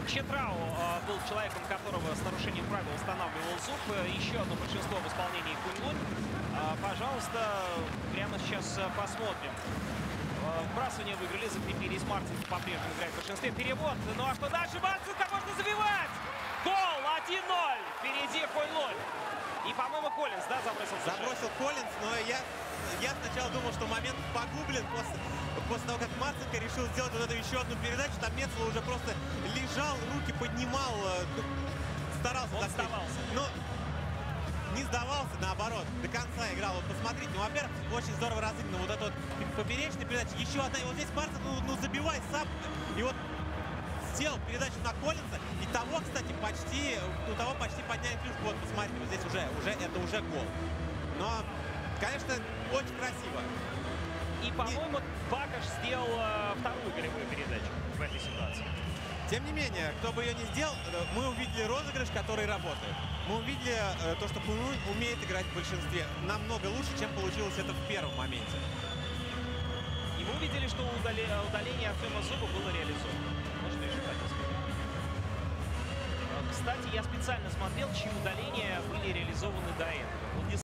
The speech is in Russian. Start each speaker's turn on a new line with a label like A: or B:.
A: Четрау был человеком, которого с нарушением правил устанавливал зуб. Еще одно большинство в исполнении Kunlun. Пожалуйста, прямо сейчас посмотрим. Вбрасывание выиграли, закрепились. Марцинко по-прежнему играет в большинстве. Перевод. Ну а что дальше? Марцинко можно забивать! Гол 1-0. Впереди Kunlun. И, по-моему, Коллинс, да, забросил?
B: Забросил Коллинс, но я сначала думал, что момент погублен после того, как Марцинко решил сделать вот эту еще одну передачу. Там Мецло уже просто лежал, руки поднимал, старался.
A: Он сдавался.
B: Но не сдавался, наоборот, до конца играл. Вот посмотрите, ну, во-первых, очень здорово разыграно вот эта вот поперечная передача. Еще одна, и вот здесь Марцинко, ну забивай сам. И вот сделал передачу на Коллинса, и того, кстати, почти подняли клюшку. Вот, посмотрите, вот здесь это уже гол. Но, конечно, очень красиво.
A: И, по-моему, Бакаш сделал вторую голевую передачу в этой ситуации.
B: Тем не менее, кто бы ее не сделал, мы увидели розыгрыш, который работает. Мы увидели то, что Kunlun умеет играть в большинстве намного лучше, чем получилось это в первом моменте.
A: И мы увидели, что удаление Артема Зуба было реализовано. Вот что еще хотел сказать. Кстати, я специально смотрел, чьи удаления были реализованы до этого.